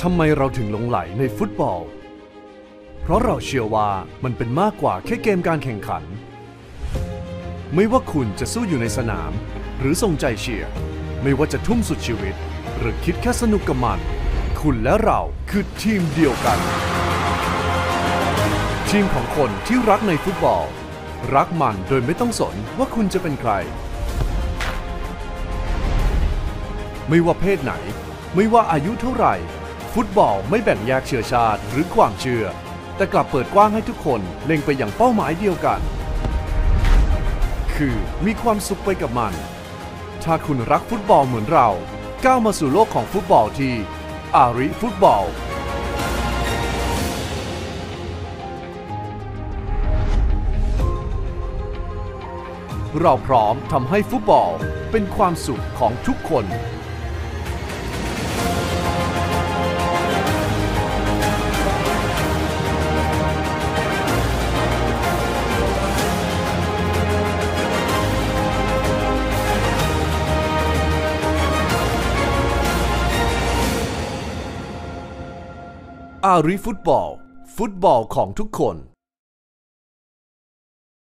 ทำไมเราถึงหลงใหลในฟุตบอล เพราะเราเชื่อว่ามันเป็นมากกว่าแค่เกมการแข่งขัน ไม่ว่าคุณจะสู้อยู่ในสนามหรือส่งใจเชียร์ ไม่ว่าจะทุ่มสุดชีวิตหรือคิดแค่สนุกกับมัน คุณและเราคือทีมเดียวกัน ทีมของคนที่รักในฟุตบอล รักมันโดยไม่ต้องสนว่าคุณจะเป็นใคร ไม่ว่าเพศไหน ไม่ว่าอายุเท่าไหร่ ฟุตบอลไม่แบ่งแยกเชื้อชาติหรือความเชื่อ แต่กลับเปิดกว้างให้ทุกคนเล็งไปอย่างเป้าหมายเดียวกัน คือมีความสุขไปกับมัน ถ้าคุณรักฟุตบอลเหมือนเราก้าวมาสู่โลกของฟุตบอลที่อาริฟุตบอลเราพร้อมทำให้ฟุตบอลเป็นความสุขของทุกคนอาริฟุตบอล ฟุตบอลของทุกคน